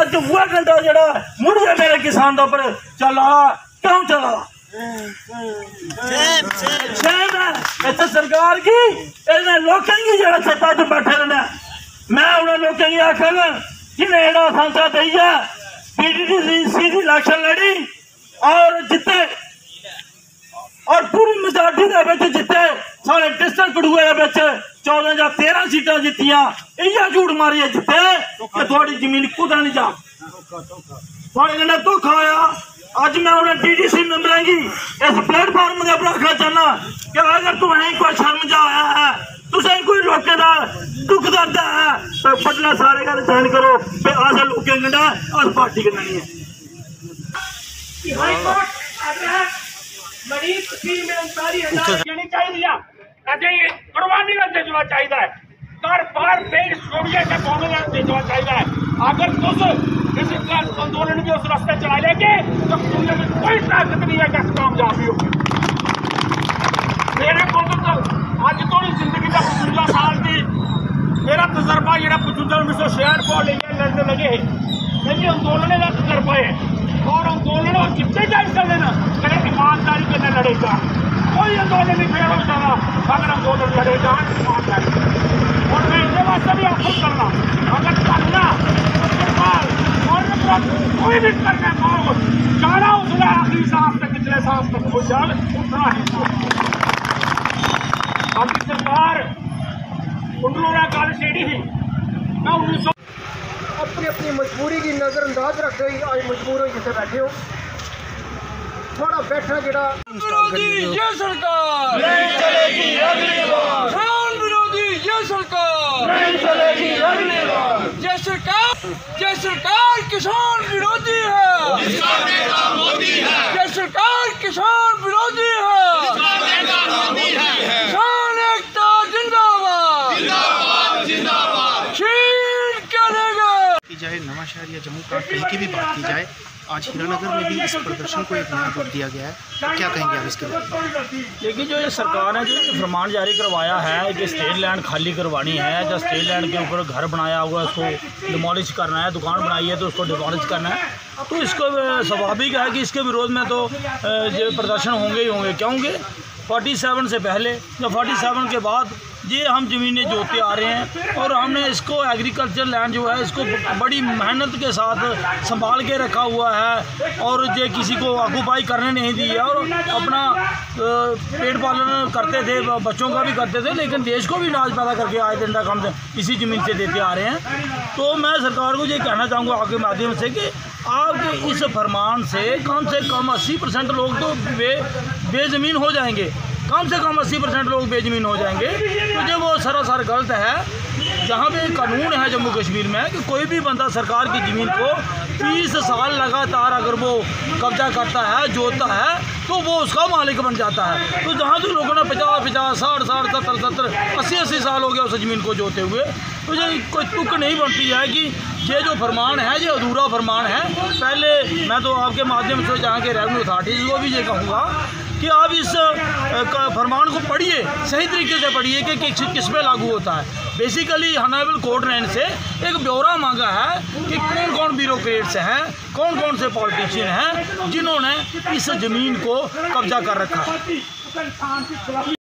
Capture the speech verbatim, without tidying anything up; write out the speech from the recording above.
अज वो घंटा जड़ा मुड़ गया मेरे किसान उपर चला क्यों चला इतने सरकार की इन्हें लोगों की जरा सत्ता च बैठे रहना। मैं उन्हें लोगों की आखगा जिन्हें एड़ा सांसा दी है पीडीसी की इलेक्शन लड़ी और जिते और पूरी मेजॉरिटी जिते सारे डिस्ट्रिक्ट कठुए चौदह या तेरह सीटा जीतियां इया झूठ मारिए जिते कि थोड़ी जमीन कुदा नहीं जा थोड़े कन्नै धोखा होया। अज मैं उन्हें डीडीसी मैंबर की इस प्लेटफॉर्म के उपर आखना चाहना कि अगर तुम्हें कोई शर्म जा आया है तुसें कोई लोगों का दुख दर्द है तो बदला सारे गल साइन करो कि अस लोगों कन्नै अस पार्टी कन्नै नहीं है। कुर्बानी का जज्बा चाहिए घर बार पेड़ छोड़िए जज्बा चाहिए। अगर तुम इस आंदोलन के उस रास्ते चला लेंगे तो दुनिया में कोई ताकत नहीं है कि कामयाबी होगी। मेरे को तो अज तो जिंदगी का पचवंजा साल की मेरा तजर्बा जो पचवंजा उन्नीस सौ छियाठ को लेकर लड़ने लगे मेरी अंदोलन का तजर्बा है और अंदोलन और जितने जाए चले ना मेरे ईमानदारी के न लड़ेगा। कोई अंदोलन नहीं फेल हो जाना अगर अंदोलन लड़ेगा ईमानदारी। और मैं इसके वास्ते भी ऑफर करना अगर करना कोई भी करना कहो जाना उसने आखिरी सांस तक पिछले सांस तक हो जाए उतना ही बाकी सरकार उन्होंने गल छेड़ी थी मैं उन्नीस सौ अपनी अपनी मजबूरी की नजरअंदाज रखते हुए आज मजबूर हो जिसे बैठे हो थोड़ा बैठना जरा ये सरकार नहीं चलेगी अगली बार किसान विरोधी ये सरकार नहीं चलेगी अगली बार ये सरकार ये सरकार किसान विरोधी है इसका नेता मोदी है ये सरकार किसान विरोधी है इसका नेता मोदी है किसान एकता जिंदाबाद जिंदाबाद जिंदाबाद छीन के लेगा की जाए नवा शहर या जम्मू का कहीं की भी बात की जाए आज हीरानगर में भी इस प्रदर्शन को एक नया रूप दिया गया है तो क्या कहेंगे आप इसके बारे? लेकिन जो ये सरकार ने जो फरमान जारी करवाया है कि स्टेट लैंड खाली करवानी है या स्टेट लैंड के ऊपर घर बनाया हुआ उसको डिमोलिश करना है, दुकान बनाई है तो उसको डिमोलिश करना है, तो इसको स्वाभाविक है कि इसके विरोध में तो जो प्रदर्शन होंगे ही होंगे। क्यों होंगे? फोर्टी सेवन से पहले या फोर्टी सेवन के बाद ये हम ज़मीनें जोतते आ रहे हैं और हमने इसको एग्रीकल्चर लैंड जो है इसको बड़ी मेहनत के साथ संभाल के रखा हुआ है और ये किसी को ऑक्यूपाई करने नहीं दी है और अपना पेट पालन करते थे, बच्चों का भी करते थे, लेकिन देश को भी अनाज पैदा करके आए दिन तक हम इसी ज़मीन से देते आ रहे हैं। तो मैं सरकार को ये कहना चाहूँगा आपके माध्यम से कि आपके इस फरमान से कम से कम अस्सी परसेंट लोग तो बे बेज़मीन हो जाएंगे, कम से कम अस्सी परसेंट लोग बेज़मीन हो जाएंगे। तो जो वो सरासर गलत है। जहाँ पे कानून है जम्मू कश्मीर में कि कोई भी बंदा सरकार की ज़मीन को तीस साल लगातार अगर वो कब्जा करता है, जोतता है, तो वो उसका मालिक बन जाता है। तो जहाँ जो लोगों ने पचास पचास साठ साठ सत्तर सत्तर अस्सी अस्सी साल हो गया उस ज़मीन को जोते हुए, तो ये कोई तुक नहीं बनती है कि ये जो फरमान है ये अधूरा फरमान है। पहले मैं तो आपके माध्यम से जहाँ के रेवेन्यू अथॉरिटीज़ को भी ये कहूँगा कि आप इस फरमान को पढ़िए, सही तरीके से पढ़िए कि किस किस पे लागू होता है। बेसिकली ऑनरेबल कोर्ट ने इनसे एक ब्यौरा मांगा है कि कौन कौन ब्यूरोक्रेट्स हैं, कौन कौन से पॉलिटिशियन हैं जिन्होंने इस ज़मीन को कब्जा कर रखा है।